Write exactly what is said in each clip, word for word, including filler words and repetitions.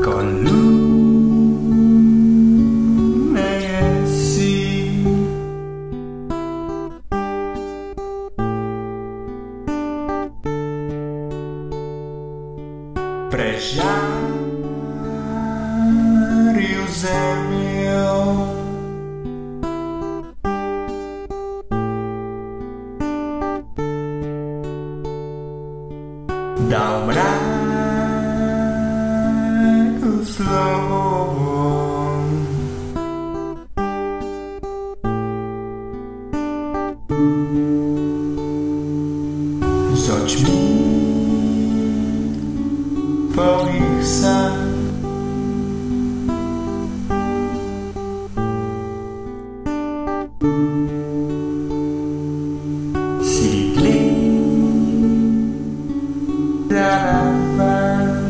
con lume jesi. Prežariju zemlju, dao mraku slovom, z očmi polných sa sídli zároveň.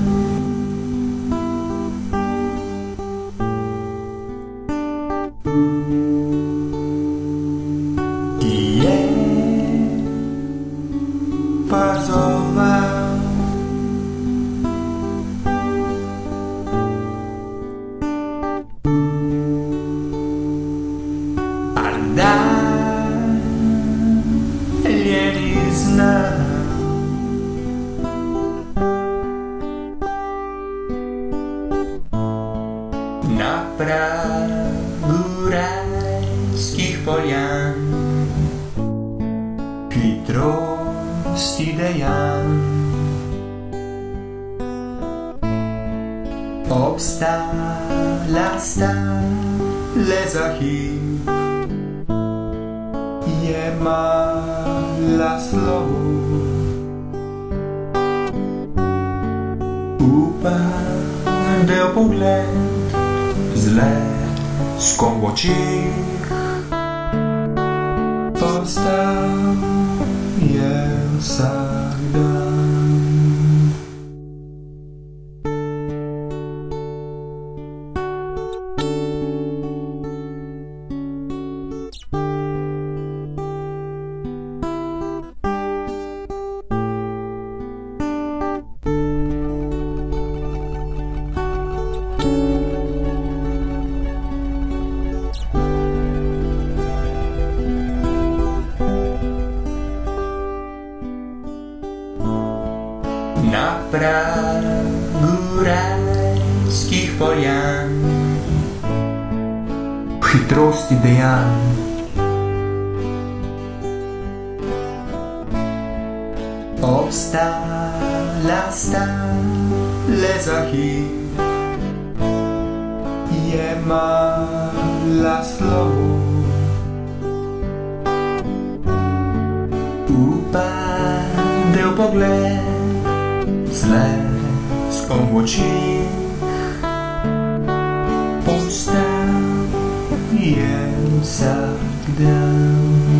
Dia pazoval a dalje znal na pragu rajských polian chytrosti dejan obstála stále za chyb, je mala slovo, upadel pogled z leskom v očích, postavil sa dan. Na pragu rajských polian v chytrosti dejan obstála stále za chyb, je mala slovo, upadel pogled z leskom v očích, postavil sa dan.